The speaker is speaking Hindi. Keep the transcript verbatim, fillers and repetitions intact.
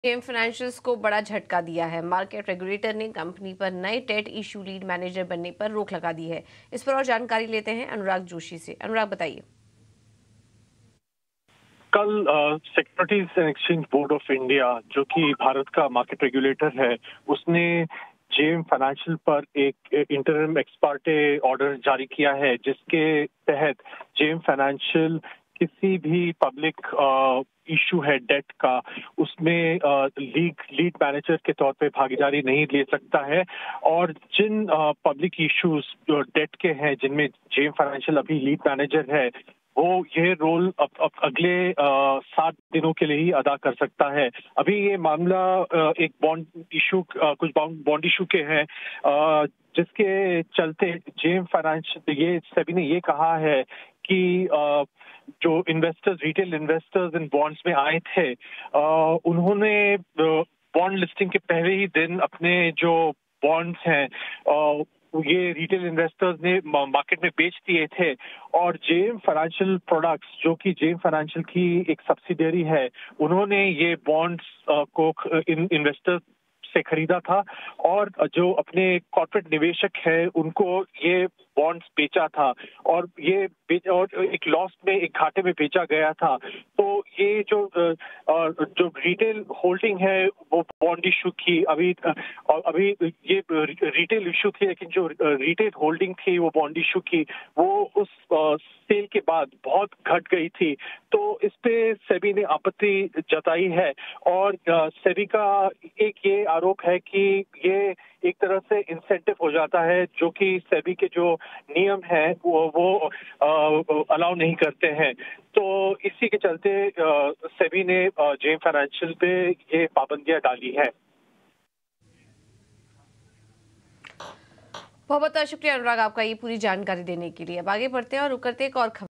जेएम फाइनेंशियल्स को बड़ा झटका दिया है। मार्केट रेगुलेटर ने कंपनी पर नए डेट इशू लीड मैनेजर बनने पर रोक लगा दी है। इस पर और जानकारी लेते हैं अनुराग जोशी से। अनुराग, बताइए। कल securities and exchange board of India, जो कि भारत का मार्केट रेगुलेटर है, उसने जेएम फाइनेंशियल पर एक इंटरिम एक्स पार्टे ऑर्डर जारी किया है, जिसके तहत जेएम फाइनेंशियल किसी भी पब्लिक इशू है डेट का, उसमें लीड लीड मैनेजर के तौर पे भागीदारी नहीं ले सकता है। और जिन पब्लिक इश्यूज जो डेट के हैं, जिनमें जेएम फाइनेंशियल अभी लीड मैनेजर है, वो ये रोल अब, अब अगले आ, सात दिनों के लिए ही अदा कर सकता है। अभी ये मामला आ, एक बॉन्ड इशू कुछ बॉन्ड इशू के हैं, आ, जिसके चलते जेएम फाइनेंशियल ये सेबी ने ये कहा है कि आ, जो इन्वेस्टर्स रिटेल इन्वेस्टर्स इन बॉन्ड्स में आए थे, आ, उन्होंने बॉन्ड लिस्टिंग के पहले ही दिन अपने जो बॉन्ड्स हैं आ, ये रिटेल इन्वेस्टर्स ने मार्केट में बेच दिए थे। और जेएम फाइनेंशियल प्रोडक्ट्स, जो कि जेएम फाइनेंशियल की एक सब्सिडियरी है, उन्होंने ये बॉन्ड्स को इन इन्वेस्टर्स से खरीदा था और जो अपने कॉर्पोरेट निवेशक है उनको ये बॉन्ड्स बेचा था, और ये और एक लॉस में, एक घाटे में बेचा गया था। तो ये जो जो रिटेल होल्डिंग है वो बॉन्ड इशू की अभी और अभी ये रिटेल इशू थी, लेकिन जो रिटेल होल्डिंग थी वो बॉन्ड इशू की, वो उस सेल के बाद बहुत घट गई थी। तो इस पे सेबी ने आपत्ति जताई है, और सेबी का एक ये आरोप है कि ये एक तरह से इंसेंटिव हो जाता है, जो कि सेबी के जो नियम है वो वो अलाउ नहीं करते हैं। तो इसी के चलते सेबी ने जेएम फाइनेंशियल पे ये पाबंदियां डाली है। बहुत बहुत शुक्रिया अनुराग, आपका ये पूरी जानकारी देने के लिए। अब आगे बढ़ते हैं और रुक करते एक और खबर।